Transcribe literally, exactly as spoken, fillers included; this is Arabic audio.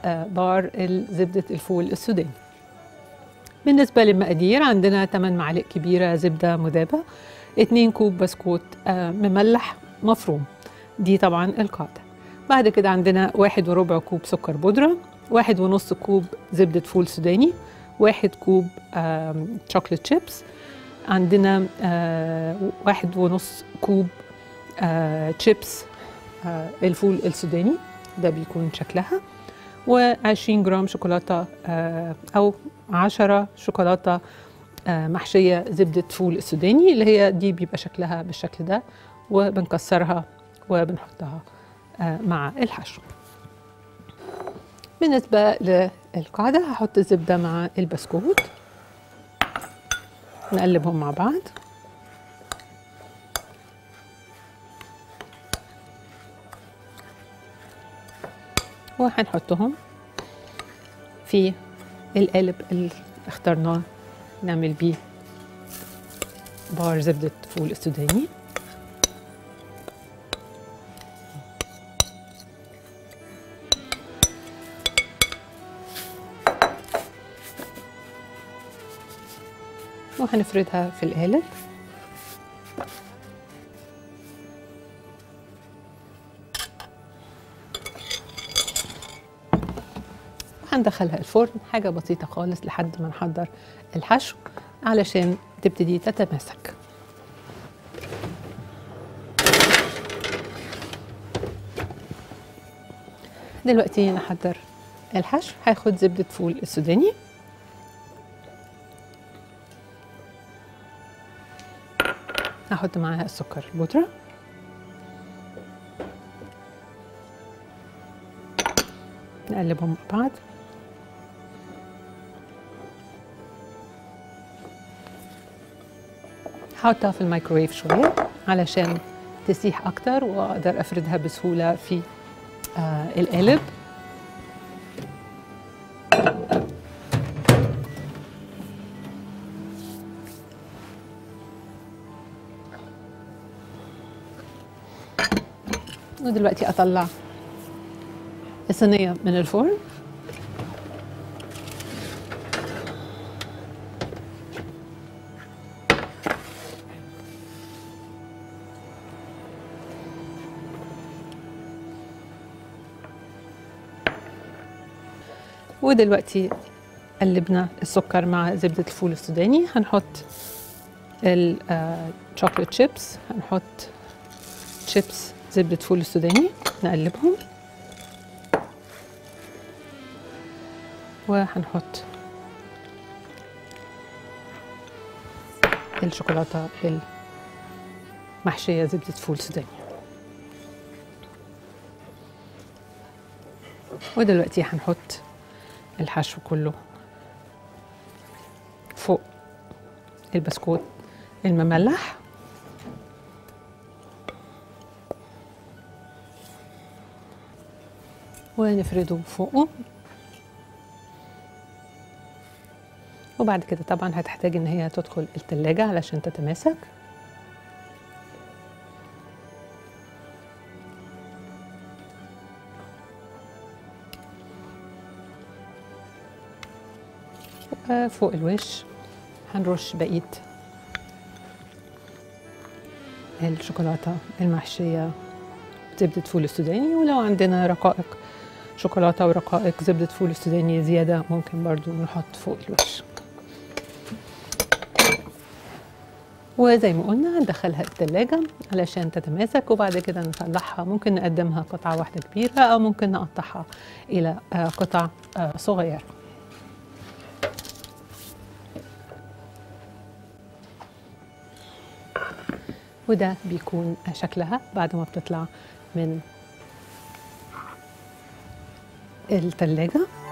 بار زبدة الفول السوداني. بالنسبة للمقادير عندنا ثمانية معالق كبيرة زبدة مذابة، اتنين كوب بسكوت مملح مفروم، دي طبعا القاعدة. بعد كده عندنا واحد وربع كوب سكر بودرة، واحد ونص كوب زبدة فول سوداني، واحد كوب شوكليت شيبس، عندنا واحد ونص كوب شيبس الفول السوداني، ده بيكون شكلها، وعشرين جرام شوكولاتة أو عشرة شوكولاتة محشية زبدة فول السوداني، اللي هي دي بيبقى شكلها بالشكل ده، وبنكسرها وبنحطها مع الحشو. بالنسبة للقاعدة هحط الزبدة مع البسكوت، نقلبهم مع بعض، وهنحطهم في القالب اللي اخترناه نعمل بيه بار زبدة فول السوداني. وهنفردها في القالب، هندخلها الفرن حاجة بسيطة خالص لحد ما نحضر الحشو علشان تبتدي تتماسك. دلوقتي نحضر الحشو. هاخد زبدة فول السوداني، هحط معاها السكر البودرة، نقلبهم مع بعض، هحطها في الميكروويف شوية علشان تسيح أكتر وأقدر أفردها بسهولة في آه القالب. ودلوقتي أطلع الصينية من الفرن، ودلوقتي قلبنا السكر مع زبدة الفول السوداني. هنحط الشوكليت شيبس، هنحط شيبس زبدة فول السوداني، نقلبهم، وهنحط الشوكولاتة المحشية زبدة فول سوداني. ودلوقتي هنحط الحشو كله فوق البسكوت المملح، ونفرده فوقه. وبعد كده طبعا هتحتاج ان هي تدخل التلاجة علشان تتماسك. فوق الوش هنرش بقية الشوكولاتة المحشية زبدة فول السوداني، ولو عندنا رقائق شوكولاتة ورقائق زبدة فول السوداني زيادة ممكن برضو نحط فوق الوش. وزي ما قلنا هندخلها التلاجة علشان تتماسك، وبعد كده نطلعها. ممكن نقدمها قطعة واحدة كبيرة أو ممكن نقطعها إلى قطع صغيرة. وده بيكون شكلها بعد ما بتطلع من التلاجة.